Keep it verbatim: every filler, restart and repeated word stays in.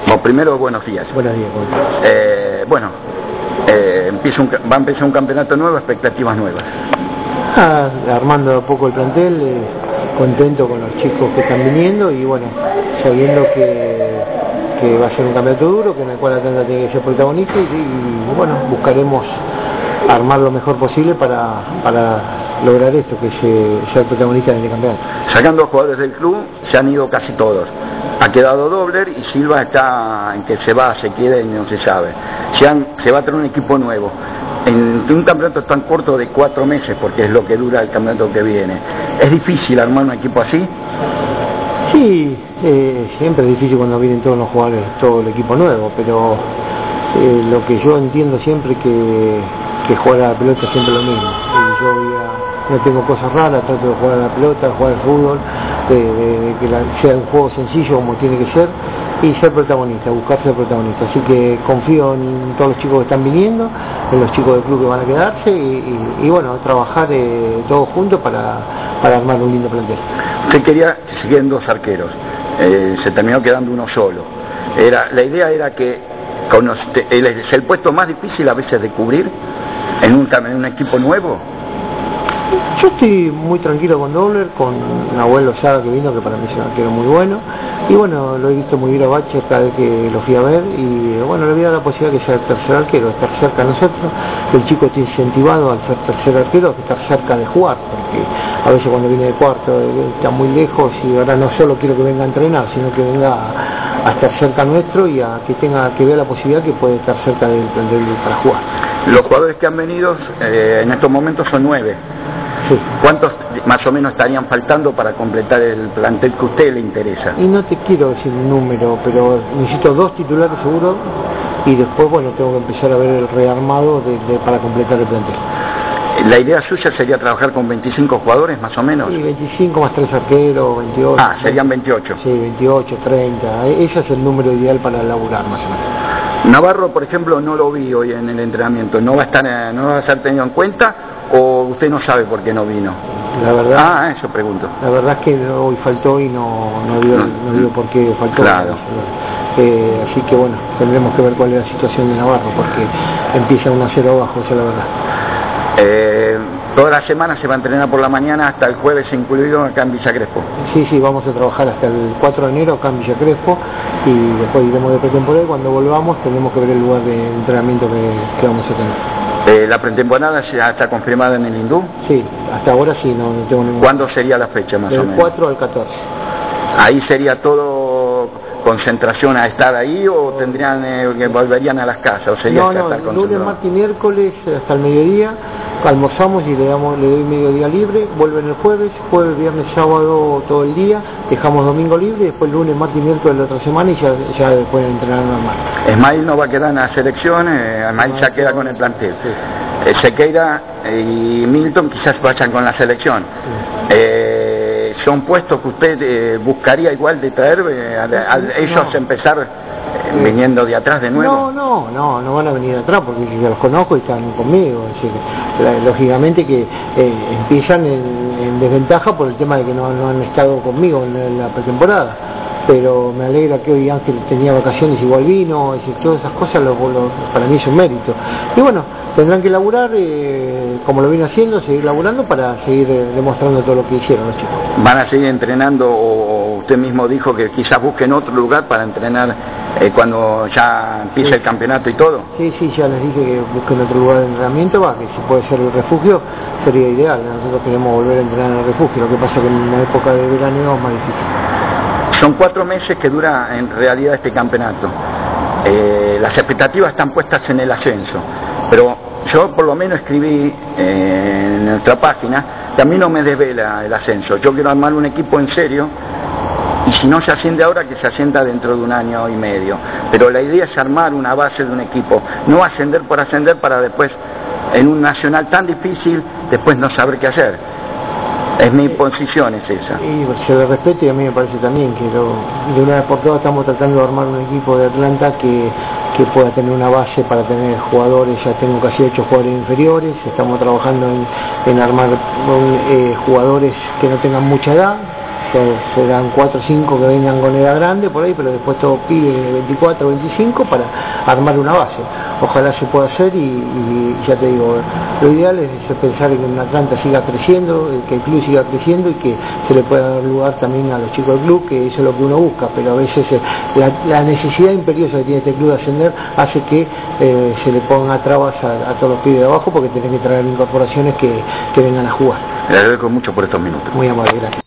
Bueno, primero, buenos días. Buenos días. Eh, bueno, eh, empieza un, va a empezar un campeonato nuevo, expectativas nuevas. Ah, armando a poco el plantel, eh, contento con los chicos que están viniendo y bueno, sabiendo que, que va a ser un campeonato duro, que en el cual Atlanta tiene que ser protagonista y, y bueno, buscaremos armar lo mejor posible para, para lograr esto, que es ser protagonista en el campeonato. Sacando a jugadores del club, se han ido casi todos. Ha quedado Dobler y Silva está en que se va, se queda y no se sabe. Se, han, se va a tener un equipo nuevo. En un campeonato tan corto de cuatro meses, porque es lo que dura el campeonato que viene, ¿es difícil armar un equipo así? Sí, eh, siempre es difícil cuando vienen todos los jugadores, todo el equipo nuevo, pero eh, lo que yo entiendo siempre que, que jugar a la pelota es siempre lo mismo. Y yo voy a, no tengo cosas raras, trato de jugar a la pelota, jugar al fútbol, de, de, de que la, sea un juego sencillo como tiene que ser y ser protagonista, buscar ser protagonista. Así que confío en todos los chicos que están viniendo, en los chicos del club que van a quedarse y, y, y bueno, trabajar eh, todos juntos para, para armar un lindo plantel. Usted quería que siguieran dos arqueros, eh, se terminó quedando uno solo. Era, la idea era que con los, el, es el puesto más difícil a veces de cubrir en un, en un equipo nuevo. Yo estoy muy tranquilo con Dobler, con Nahuel Lozada que vino, que para mí es un arquero muy bueno, y bueno, lo he visto muy bien a Bache cada vez que lo fui a ver, y bueno, le voy a dar la posibilidad que sea el tercer arquero, estar cerca de nosotros, que el chico esté incentivado al ser tercer arquero, que estar cerca de jugar, porque a veces cuando viene de cuarto está muy lejos, y ahora no solo quiero que venga a entrenar, sino que venga a, a estar cerca nuestro y a que tenga que vea la posibilidad que puede estar cerca del plantel para jugar. Los jugadores que han venido eh, en estos momentos son nueve. Sí. ¿Cuántos más o menos estarían faltando para completar el plantel que a usted le interesa? Y no te quiero decir un número, pero necesito dos titulares seguro y después, bueno, tengo que empezar a ver el rearmado de, de, para completar el plantel. ¿La idea suya sería trabajar con veinticinco jugadores más o menos? Sí, veinticinco más tres arqueros, veintiocho. Ah, serían veintiocho. Sí, veintiocho, treinta. Ese es el número ideal para laburar más o menos. Navarro, por ejemplo, no lo vi hoy en el entrenamiento. ¿No va a estar, no va a ser tenido en cuenta o usted no sabe por qué no vino? La verdad. Ah, eso pregunto. La verdad es que hoy faltó y no, no dio, no dio por qué faltó. Claro. Eh, así que bueno, tendremos que ver cuál es la situación de Navarro, porque empieza uno a cero abajo, esa es la verdad. Eh, toda la semana se va a entrenar por la mañana hasta el jueves incluido acá en Villa Crespo. Sí, sí, vamos a trabajar hasta el cuatro de enero acá en Villa Crespo y después iremos de pretemporada y cuando volvamos tenemos que ver el lugar de entrenamiento que, que vamos a tener. Eh, ¿La pretemporada ya está confirmada en el Hindú? Sí, hasta ahora sí, no, no tengo ningún... ¿Cuándo sería la fecha más Del o menos? cuatro al catorce. ¿Ahí sería todo concentración a estar ahí o tendrían eh, que volverían a las casas? ¿O sería no, que no, estar lunes, martes y miércoles hasta el mediodía, almorzamos y le damos le doy mediodía libre, vuelven el jueves, jueves, viernes, sábado todo el día, dejamos domingo libre, después lunes, martes y miércoles de la otra semana y ya, ya pueden entrenar normal. Ismael no va a quedar en la selección, eh, Ismael ya queda con el plantel. Sí. Eh, Sequeira y Milton quizás vayan con la selección. Sí. Eh, ¿Son puestos que usted eh, buscaría igual de traer eh, a, a, a ellos no. empezar eh, viniendo de atrás de nuevo? No, no, no, no van a venir de atrás porque yo los conozco y están conmigo. Es decir, lógicamente que eh, empiezan en, en desventaja por el tema de que no, no han estado conmigo en, en la pretemporada. Pero me alegra que hoy Ángel tenía vacaciones, igual vino, es decir, todas esas cosas lo, lo, para mí es un mérito. Y bueno, tendrán que laburar, eh, como lo vienen haciendo, seguir laburando para seguir eh, demostrando todo lo que hicieron los chicos. ¿Van a seguir entrenando o usted mismo dijo que quizás busquen otro lugar para entrenar eh, cuando ya empiece sí. el campeonato y todo? Sí, sí, ya les dije que busquen otro lugar de entrenamiento, va, que si puede ser el refugio sería ideal. Nosotros queremos volver a entrenar en el refugio, lo que pasa que en la época de verano es más difícil. Son cuatro meses que dura en realidad este campeonato. Eh, las expectativas están puestas en el ascenso, pero yo por lo menos escribí eh, en nuestra página que a mí no me desvela el ascenso. Yo quiero armar un equipo en serio y si no se asciende ahora, que se ascienda dentro de un año y medio. Pero la idea es armar una base de un equipo, no ascender por ascender para después, en un nacional tan difícil, después no saber qué hacer. Es mi posición, es esa. Y se le respeta y a mí me parece también que lo, de una vez por todas estamos tratando de armar un equipo de Atlanta que, que pueda tener una base para tener jugadores. Ya tengo casi ocho jugadores inferiores, estamos trabajando en, en armar un, eh, jugadores que no tengan mucha edad, serán cuatro o cinco que vengan con edad grande por ahí, pero después todos pibes de veinticuatro o veinticinco para armar una base. Ojalá se pueda hacer y, y ya te digo, lo ideal es pensar en que un Atlanta siga creciendo, que el club siga creciendo y que se le pueda dar lugar también a los chicos del club, que eso es lo que uno busca, pero a veces eh, la, la necesidad imperiosa que tiene este club de ascender hace que eh, se le pongan trabas a, a todos los pibes de abajo porque tienen que traer incorporaciones que, que vengan a jugar. Le agradezco mucho por estos minutos. Muy amable, gracias.